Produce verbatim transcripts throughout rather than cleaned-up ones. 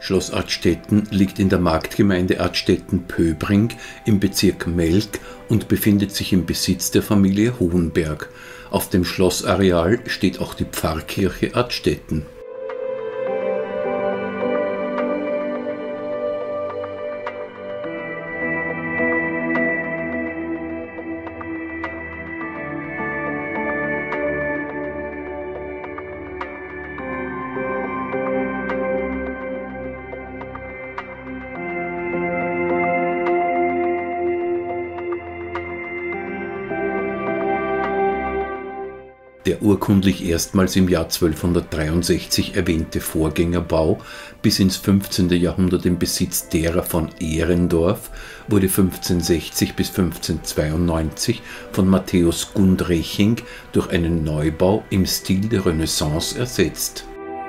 Schloss Artstetten liegt in der Marktgemeinde Artstetten-Pöbring im Bezirk Melk und befindet sich im Besitz der Familie Hohenberg. Auf dem Schlossareal steht auch die Pfarrkirche Artstetten. Der urkundlich erstmals im Jahr zwölfhundertdreiundsechzig erwähnte Vorgängerbau, bis ins fünfzehnte Jahrhundert im Besitz derer von Ehrendorf, wurde fünfzehnhundertsechzig bis fünfzehnhundertzweiundneunzig von Matthäus Gundreching durch einen Neubau im Stil der Renaissance ersetzt.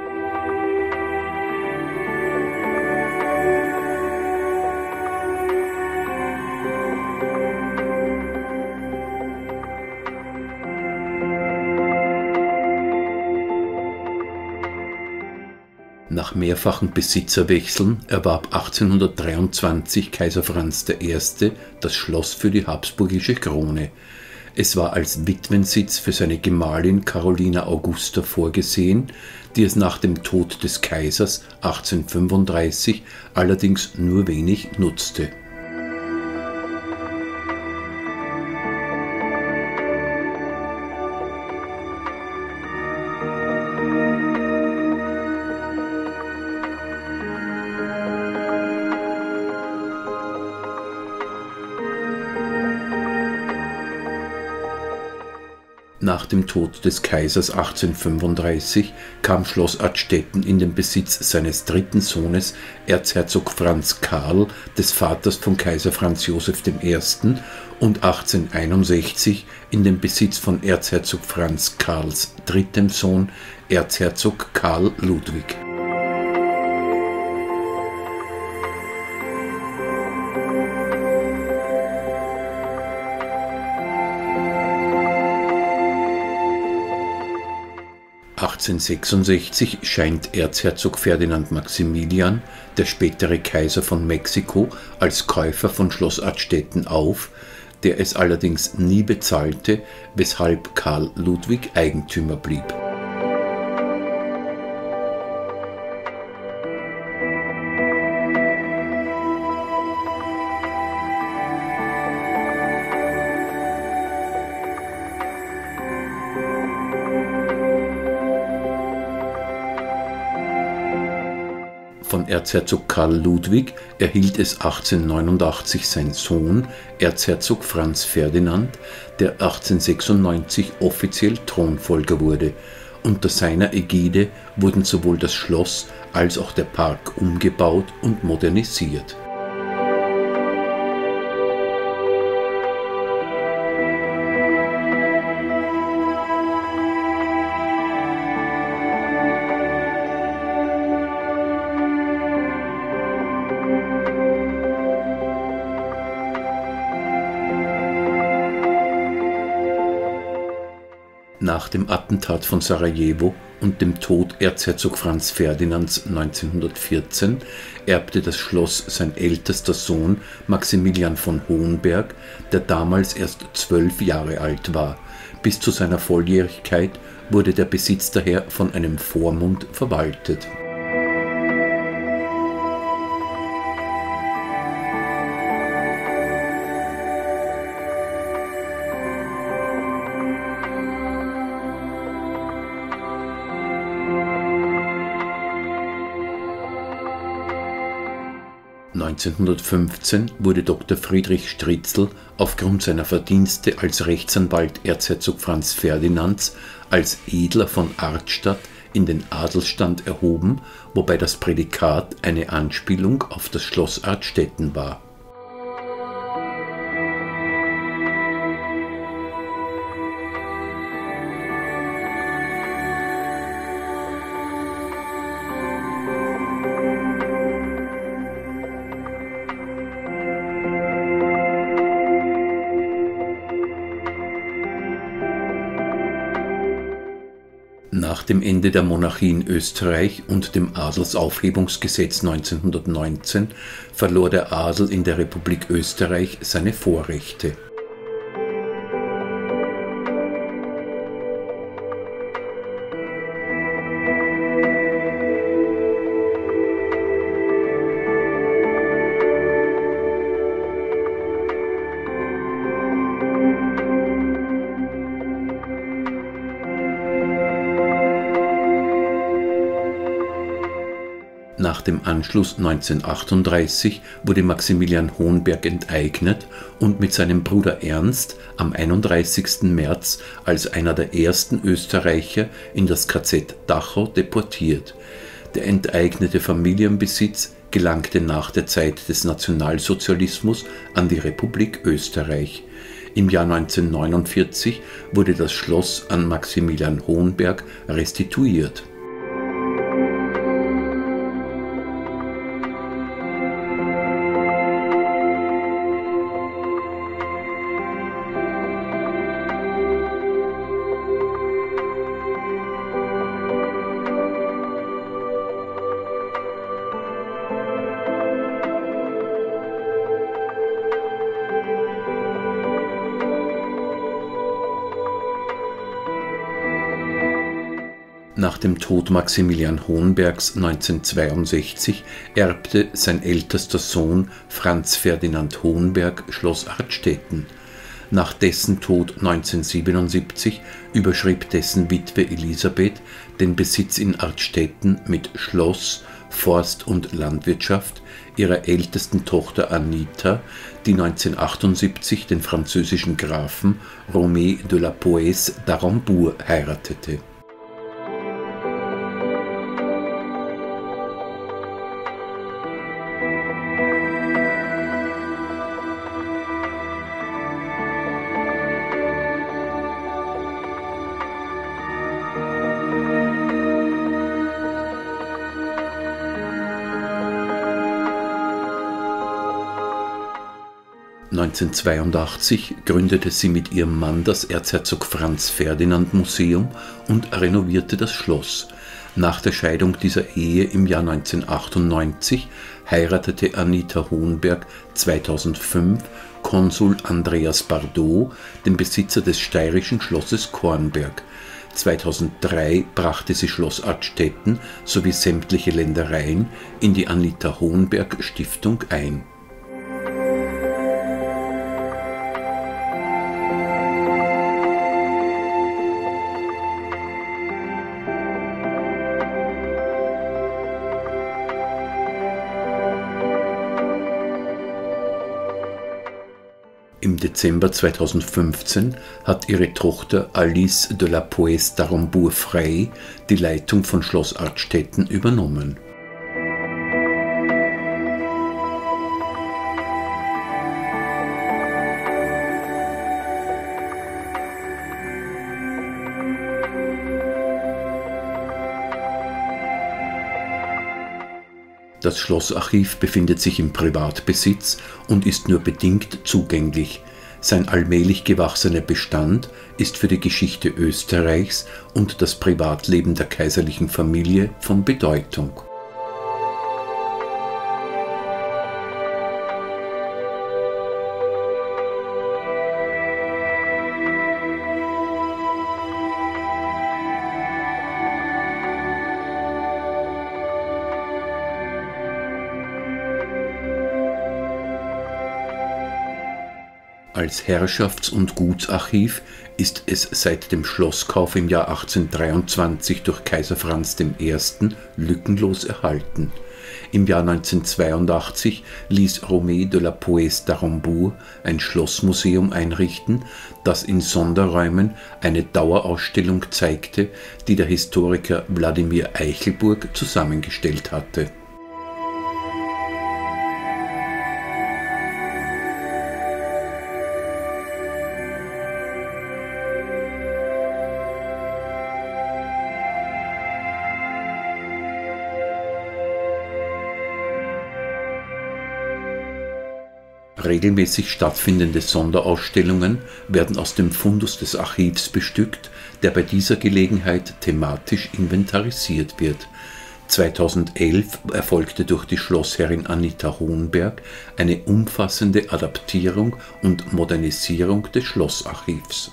Nach mehrfachen Besitzerwechseln erwarb achtzehnhundertdreiundzwanzig Kaiser Franz der Erste das Schloss für die habsburgische Krone. Es war als Witwensitz für seine Gemahlin Carolina Augusta vorgesehen, die es nach dem Tod des Kaisers achtzehnhundertfünfunddreißig allerdings nur wenig nutzte. Nach dem Tod des Kaisers achtzehnhundertfünfunddreißig kam Schloss Artstetten in den Besitz seines dritten Sohnes Erzherzog Franz Karl, des Vaters von Kaiser Franz Joseph der Erste, und achtzehnhunderteinundsechzig in den Besitz von Erzherzog Franz Karls drittem Sohn Erzherzog Karl Ludwig. achtzehnhundertsechsundsechzig scheint Erzherzog Ferdinand Maximilian, der spätere Kaiser von Mexiko, als Käufer von Schloss Artstetten auf, der es allerdings nie bezahlte, weshalb Karl Ludwig Eigentümer blieb. Von Erzherzog Karl Ludwig erhielt es achtzehnhundertneunundachtzig sein Sohn, Erzherzog Franz Ferdinand, der achtzehnhundertsechsundneunzig offiziell Thronfolger wurde. Unter seiner Ägide wurden sowohl das Schloss als auch der Park umgebaut und modernisiert. Nach dem Attentat von Sarajevo und dem Tod Erzherzog Franz Ferdinands neunzehnhundertvierzehn erbte das Schloss sein ältester Sohn Maximilian von Hohenberg, der damals erst zwölf Jahre alt war. Bis zu seiner Volljährigkeit wurde der Besitz daher von einem Vormund verwaltet. neunzehnhundertfünfzehn wurde Doktor Friedrich Stritzl aufgrund seiner Verdienste als Rechtsanwalt Erzherzog Franz Ferdinands als Edler von Artstadt in den Adelsstand erhoben, wobei das Prädikat eine Anspielung auf das Schloss Artstetten war. Nach Nach dem Ende der Monarchie in Österreich und dem Adelsaufhebungsgesetz neunzehnhundertneunzehn verlor der Adel in der Republik Österreich seine Vorrechte. Nach dem Anschluss neunzehnhundertachtunddreißig wurde Maximilian Hohnberg enteignet und mit seinem Bruder Ernst am einunddreißigsten März als einer der ersten Österreicher in das K Z Dachau deportiert. Der enteignete Familienbesitz gelangte nach der Zeit des Nationalsozialismus an die Republik Österreich. Im Jahr neunzehnhundertneunundvierzig wurde das Schloss an Maximilian Hohnberg restituiert. Nach dem Tod Maximilian Hohnbergs neunzehnhundertzweiundsechzig erbte sein ältester Sohn Franz Ferdinand Hohnberg Schloss Artstetten. Nach dessen Tod neunzehnhundertsiebenundsiebzig überschrieb dessen Witwe Elisabeth den Besitz in Artstetten mit Schloss, Forst und Landwirtschaft ihrer ältesten Tochter Anita, die neunzehnhundertachtundsiebzig den französischen Grafen Romée de la Poèze d'Arembourg heiratete. neunzehnhundertzweiundachtzig gründete sie mit ihrem Mann das Erzherzog Franz Ferdinand Museum und renovierte das Schloss. Nach der Scheidung dieser Ehe im Jahr neunzehnhundertachtundneunzig heiratete Anita Hohnberg zweitausendfünf Konsul Andreas Bardot, den Besitzer des steirischen Schlosses Kornberg. zweitausenddrei brachte sie Schloss Artstetten sowie sämtliche Ländereien in die Anita Hohnberg Stiftung ein. Im Dezember zweitausendfünfzehn hat ihre Tochter Alice de la Poèze d'Arembourg-Frey die Leitung von Schloss Artstetten übernommen. Das Schlossarchiv befindet sich im Privatbesitz und ist nur bedingt zugänglich. Sein allmählich gewachsener Bestand ist für die Geschichte Österreichs und das Privatleben der kaiserlichen Familie von Bedeutung. Als Herrschafts- und Gutsarchiv ist es seit dem Schlosskauf im Jahr achtzehnhundertdreiundzwanzig durch Kaiser Franz der Erste lückenlos erhalten. Im Jahr neunzehnhundertzweiundachtzig ließ Romée de la Poèze d'Arembourg ein Schlossmuseum einrichten, das in Sonderräumen eine Dauerausstellung zeigte, die der Historiker Wladimir Eichelburg zusammengestellt hatte. regelmäßig stattfindende Sonderausstellungen werden aus dem Fundus des Archivs bestückt, der bei dieser Gelegenheit thematisch inventarisiert wird. zweitausendelf erfolgte durch die Schlossherrin Anita Hohnberg eine umfassende Adaptierung und Modernisierung des Schlossarchivs.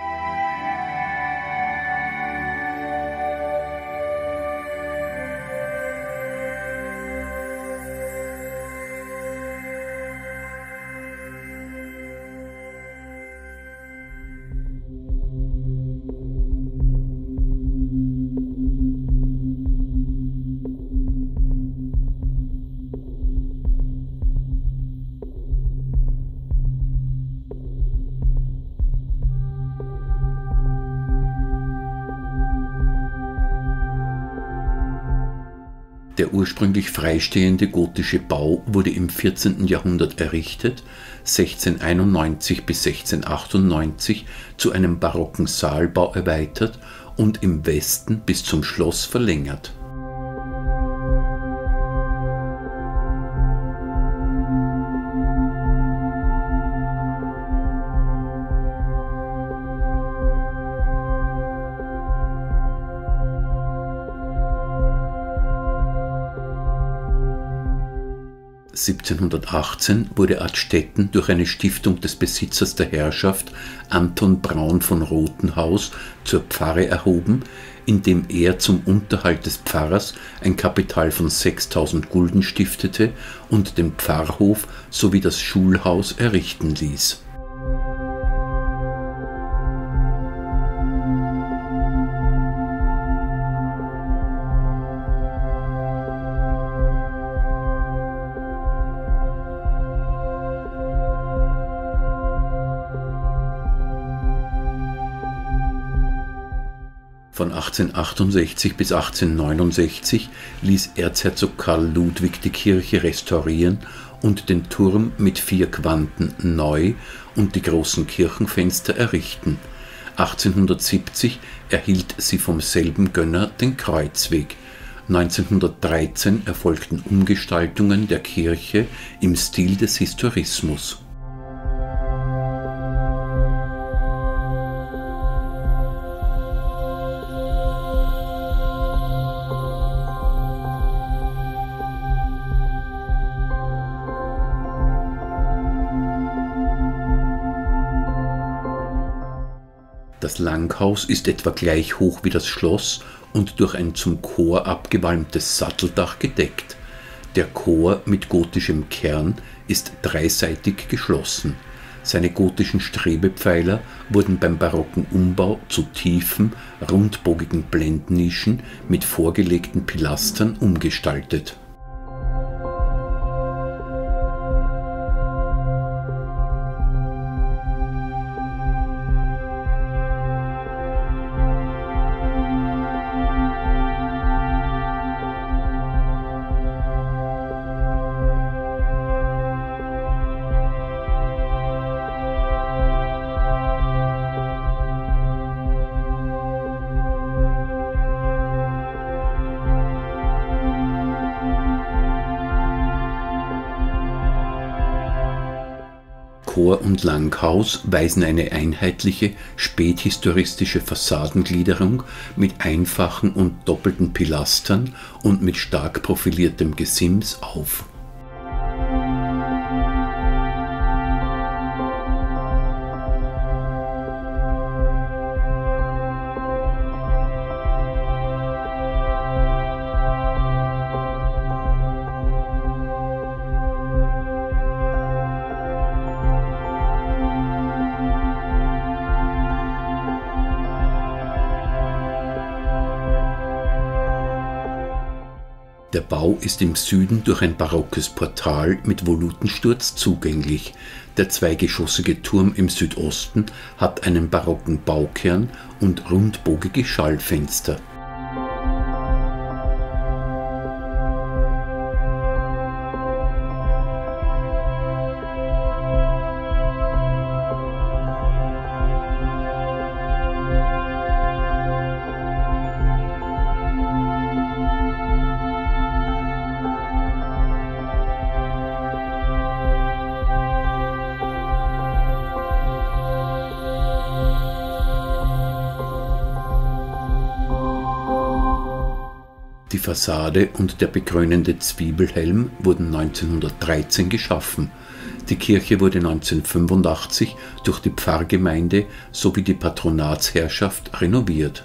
Der ursprünglich freistehende gotische Bau wurde im vierzehnten Jahrhundert errichtet, sechzehnhunderteinundneunzig bis sechzehnhundertachtundneunzig zu einem barocken Saalbau erweitert und im Westen bis zum Schloss verlängert. siebzehnhundertachtzehn wurde Adstetten durch eine Stiftung des Besitzers der Herrschaft, Anton Braun von Rothenhaus, zur Pfarre erhoben, indem er zum Unterhalt des Pfarrers ein Kapital von sechstausend Gulden stiftete und den Pfarrhof sowie das Schulhaus errichten ließ. Von achtzehnhundertachtundsechzig bis achtzehnhundertneunundsechzig ließ Erzherzog Karl Ludwig die Kirche restaurieren und den Turm mit vier Quanten neu und die großen Kirchenfenster errichten. achtzehnhundertsiebzig erhielt sie vom selben Gönner den Kreuzweg. neunzehnhundertdreizehn erfolgten Umgestaltungen der Kirche im Stil des Historismus. Das Langhaus ist etwa gleich hoch wie das Schloss und durch ein zum Chor abgewalmtes Satteldach gedeckt. Der Chor mit gotischem Kern ist dreiseitig geschlossen. Seine gotischen Strebepfeiler wurden beim barocken Umbau zu tiefen, rundbogigen Blendnischen mit vorgelegten Pilastern umgestaltet. Chor und Langhaus weisen eine einheitliche späthistoristische Fassadengliederung mit einfachen und doppelten Pilastern und mit stark profiliertem Gesims auf. Der Bau ist im Süden durch ein barockes Portal mit Volutensturz zugänglich. Der zweigeschossige Turm im Südosten hat einen barocken Baukern und rundbogige Schallfenster. Die Fassade und der bekrönende Zwiebelhelm wurden neunzehnhundertdreizehn geschaffen. Die Kirche wurde neunzehnhundertfünfundachtzig durch die Pfarrgemeinde sowie die Patronatsherrschaft renoviert.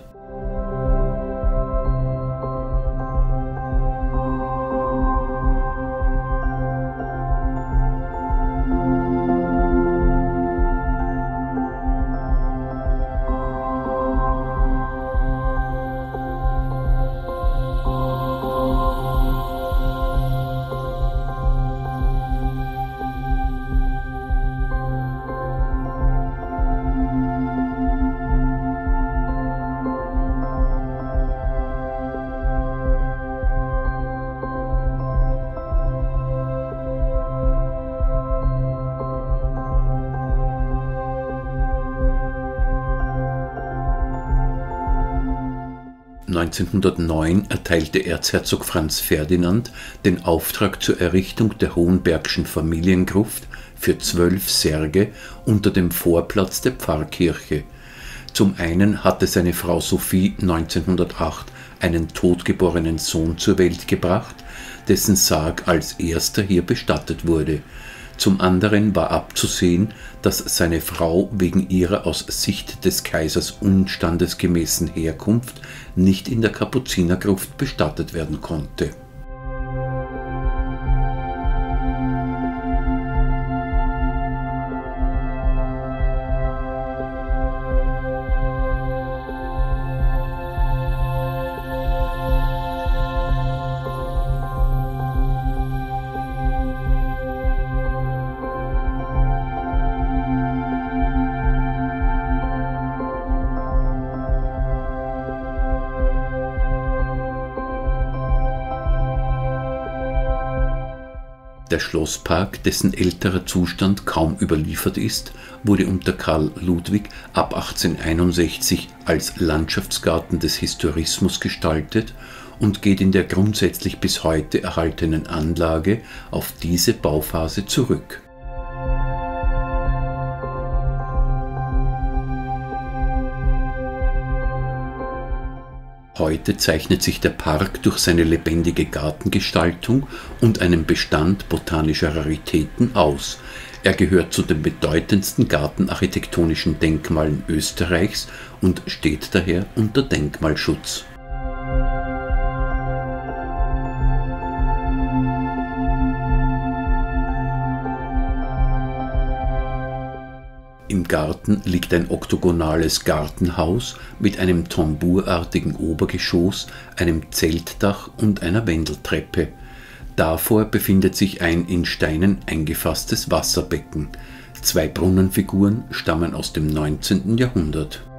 neunzehnhundertneun erteilte Erzherzog Franz Ferdinand den Auftrag zur Errichtung der Hohenbergschen Familiengruft für zwölf Särge unter dem Vorplatz der Pfarrkirche. Zum einen hatte seine Frau Sophie neunzehnhundertacht einen totgeborenen Sohn zur Welt gebracht, dessen Sarg als erster hier bestattet wurde. Zum anderen war abzusehen, dass seine Frau wegen ihrer aus Sicht des Kaisers unstandesgemäßen Herkunft nicht in der Kapuzinergruft bestattet werden konnte. Der Schlosspark, dessen älterer Zustand kaum überliefert ist, wurde unter Karl Ludwig ab achtzehnhunderteinundsechzig als Landschaftsgarten des Historismus gestaltet und geht in der grundsätzlich bis heute erhaltenen Anlage auf diese Bauphase zurück. Heute zeichnet sich der Park durch seine lebendige Gartengestaltung und einen Bestand botanischer Raritäten aus. Er gehört zu den bedeutendsten gartenarchitektonischen Denkmalen Österreichs und steht daher unter Denkmalschutz. Im Garten liegt ein oktogonales Gartenhaus mit einem tambourartigen Obergeschoss, einem Zeltdach und einer Wendeltreppe. Davor befindet sich ein in Steinen eingefasstes Wasserbecken. Zwei Brunnenfiguren stammen aus dem neunzehnten Jahrhundert.